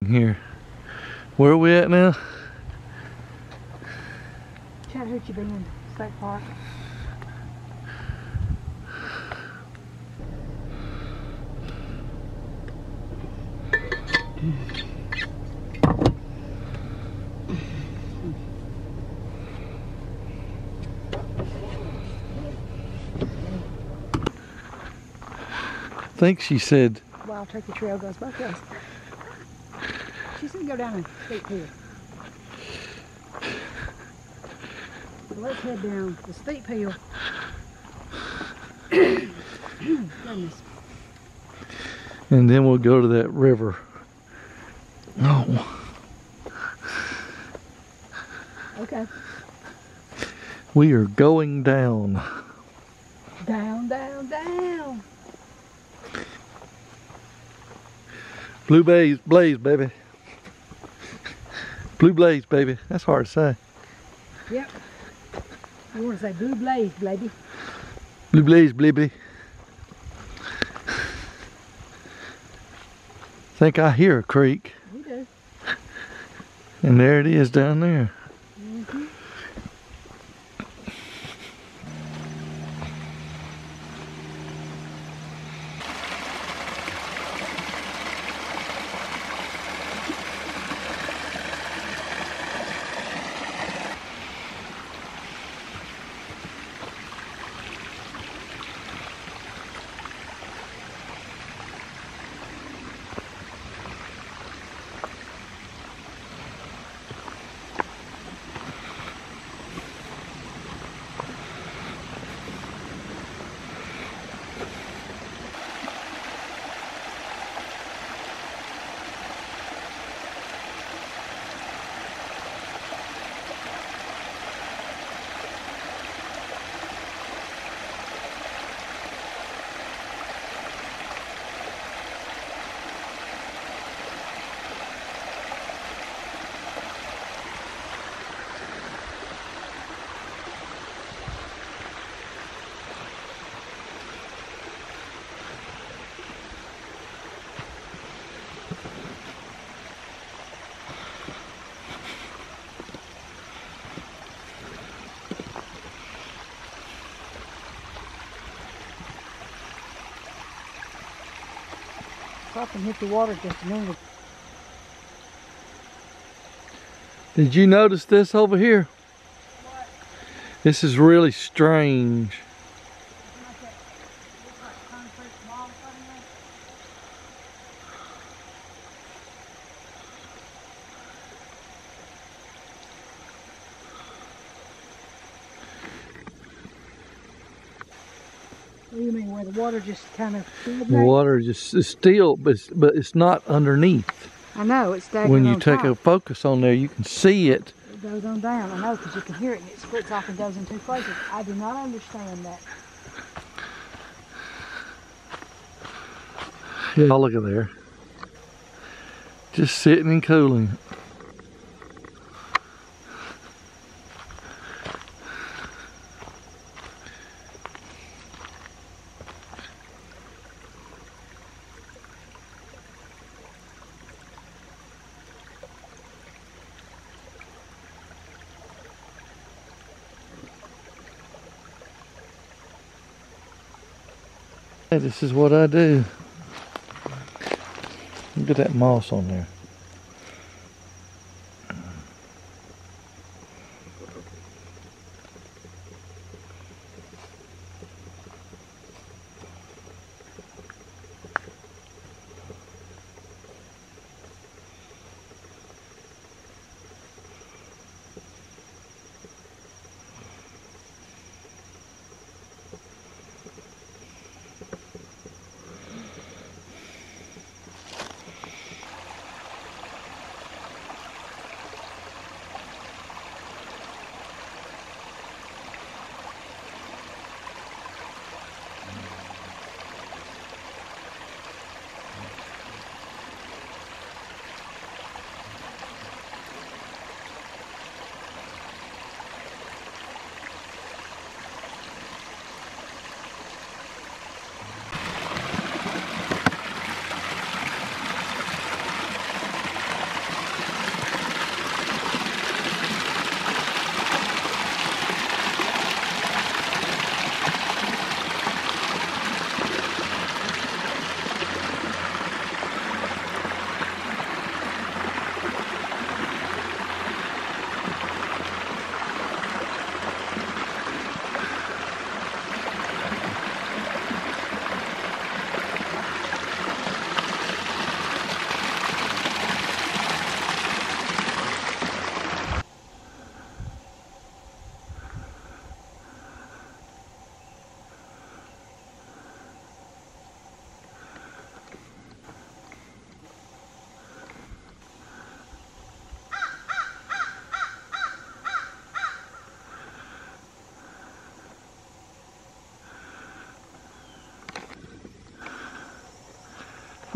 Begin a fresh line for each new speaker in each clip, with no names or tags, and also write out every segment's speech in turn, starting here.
here. Where are we at now?
Chattahoochee Bend State Park.
I think she said
Wild Turkey Trail goes both ways. She said go down a steep hill. So let's head down the steep hill. Goodness.
and then we'll go to that river. Oh.
Okay.
We are going down.
Down, down, down.
Blue blaze, baby. Blue blaze, baby. That's hard to say.
Yep. You want to say blue blaze, baby.
Blue blaze, baby. Think I hear a creek.
We do.
And there it is down there.
Mm-hmm. Stop and hit the water just a minute.
Did you notice this over here?
What?
This is really strange.
Looks like concrete wall somewhere. What do you mean, where the water just kind of filled
The
there?
water just is still, but it's not underneath.
I know, it's stagnant
When you
on
take
top.
a focus on there, you can see it.
It goes on down, I know, because you can hear it and it splits off and goes in two places. I do not understand that.
Yeah, look at there. Just sitting and cooling. Hey, this is what I do. Look at that moss on there.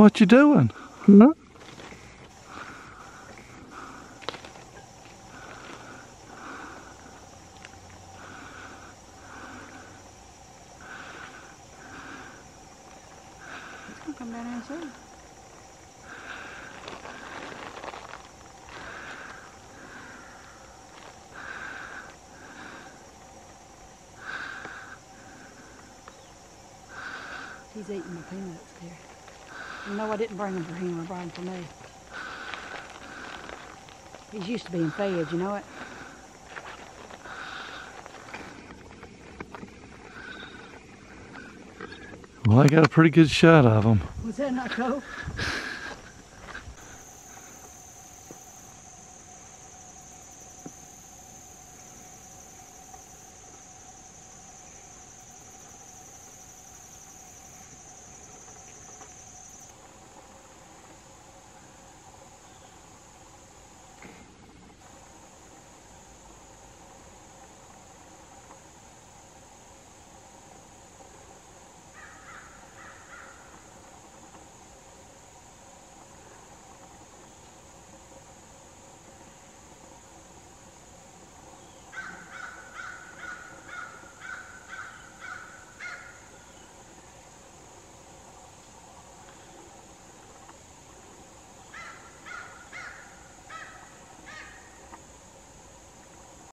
What you doing? Huh?
It's gonna come down here and see. He's eating my peanuts there. And no, I didn't bring them for him, I brought them for me. He's used to being fed, you know it?
Well, I got a pretty good shot of him.
Was that not cool?